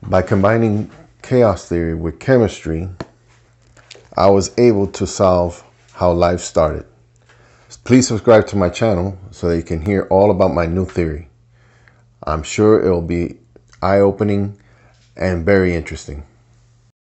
By combining chaos theory with chemistry, I was able to solve how life started. Please subscribe to my channel so that you can hear all about my new theory. I'm sure it will be eye-opening and very interesting.